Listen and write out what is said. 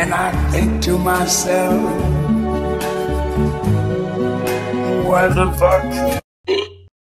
And I think to myself, what the fuck